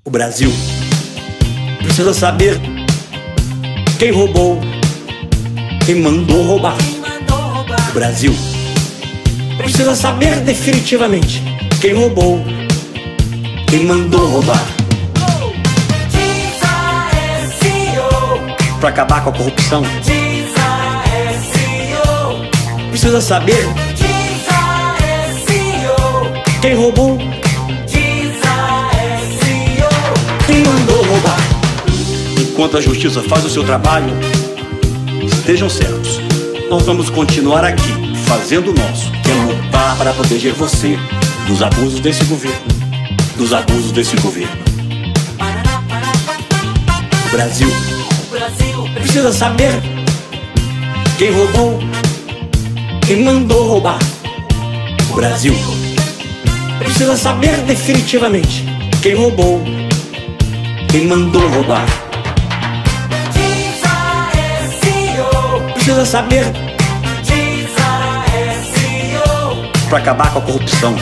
O Brasil precisa saber quem roubou, quem mandou roubar. O Brasil precisa saber definitivamente quem roubou, quem mandou roubar. Pra acabar com a corrupção, precisa saber quem roubou, quem mandou roubar. Enquanto a justiça faz o seu trabalho, estejam certos, nós vamos continuar aqui fazendo o nosso, que é lutar para proteger você dos abusos desse governo, dos abusos desse governo. O Brasil precisa saber quem roubou, quem mandou roubar. O Brasil precisa saber definitivamente quem roubou, quem mandou roubar. Precisa saber pra acabar com a corrupção.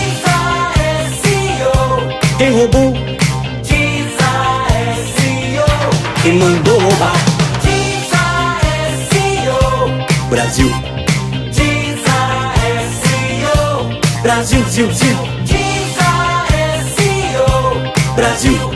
Quem roubou, quem mandou roubar. Brasil, Brasil, Brasil, Brasil.